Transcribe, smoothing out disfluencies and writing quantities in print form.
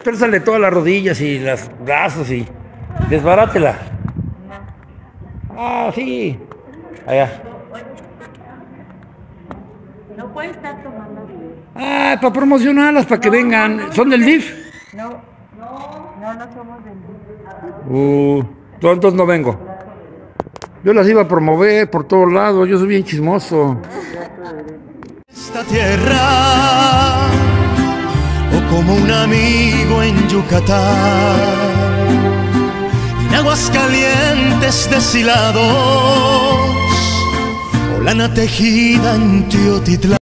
Trézale todas las rodillas y los brazos y desbarátela. Ah, sí. Allá. No puede estar tomando video. Ah, para promocionarlas, para que vengan. ¿Son del DIF? No somos del DIF. Entonces no vengo. Yo las iba a promover por todos lados, yo soy bien chismoso. Esta tierra, o como un amigo en Yucatán, en aguas calientes deshilados, o lana tejida en Teotitlán.